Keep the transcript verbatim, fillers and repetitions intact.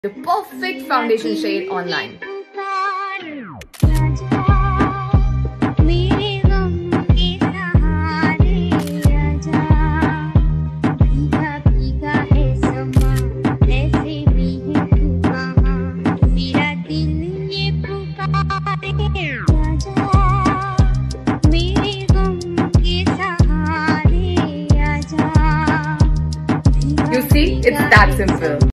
The perfect foundation shade online. You see, it's that simple.